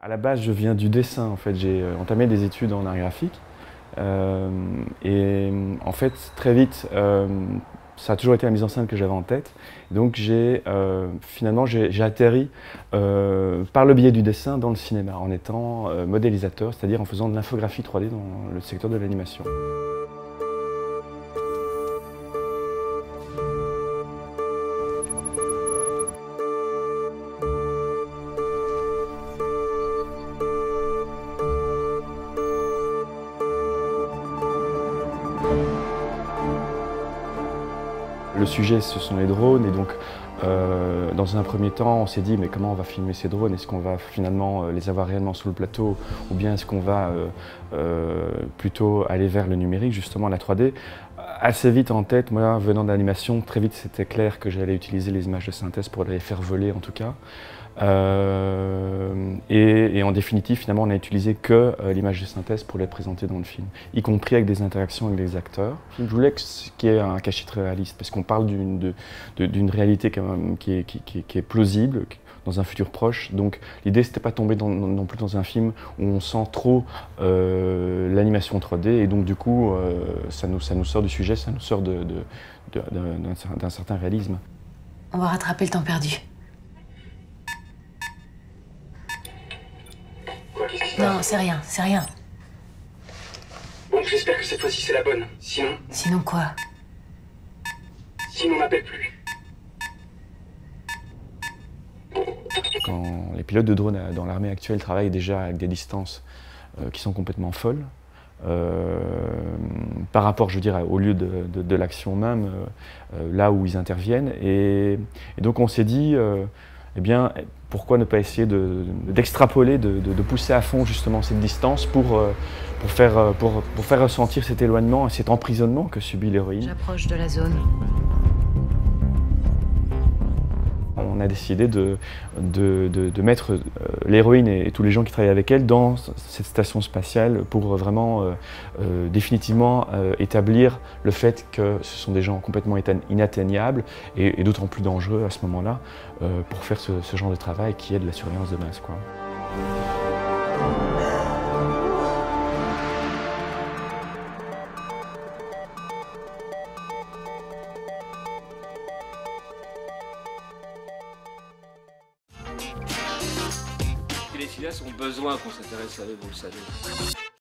À la base, je viens du dessin. En fait, j'ai entamé des études en art graphique. Et en fait, très vite, ça a toujours été la mise en scène que j'avais en tête. Donc finalement, j'ai atterri par le biais du dessin dans le cinéma, en étant modélisateur, c'est-à-dire en faisant de l'infographie 3D dans le secteur de l'animation. Le sujet, ce sont les drones, et donc dans un premier temps, on s'est dit mais comment on va filmer ces drones? Est-ce qu'on va finalement les avoir réellement sur le plateau, ou bien est-ce qu'on va plutôt aller vers le numérique, justement la 3D? Assez vite en tête, moi venant de l'animation, très vite c'était clair que j'allais utiliser les images de synthèse pour les faire voler en tout cas. Et en définitive, finalement, on n'a utilisé que l'image de synthèse pour les présenter dans le film, y compris avec des interactions avec les acteurs. Je voulais qu'il y ait un cachet très réaliste, parce qu'on parle d'une réalité quand même qui est plausible, dans un futur proche. Donc l'idée, c'était pas tomber non plus dans un film où on sent trop l'animation 3D, et donc du coup, ça nous sort du sujet, ça nous sort d'un certain réalisme. On va rattraper le temps perdu. Non, c'est rien, c'est rien. Bon, j'espère que cette fois-ci c'est la bonne. Sinon... Sinon quoi? Sinon on m'appelle plus. Quand les pilotes de drones dans l'armée actuelle travaillent déjà avec des distances qui sont complètement folles, par rapport, je veux dire, au lieu de l'action même, là où ils interviennent. Et donc on s'est dit, eh bien, pourquoi ne pas essayer d'extrapoler, de pousser à fond justement cette distance pour faire ressentir cet éloignement et cet emprisonnement que subit l'héroïne. J'approche de la zone. On a décidé de mettre l'héroïne et tous les gens qui travaillent avec elle dans cette station spatiale pour vraiment définitivement établir le fait que ce sont des gens complètement inatteignables et d'autant plus dangereux à ce moment-là pour faire ce genre de travail qui est de la surveillance de masse, quoi. Les cinéastes ont besoin qu'on s'intéresse à eux, vous le savez.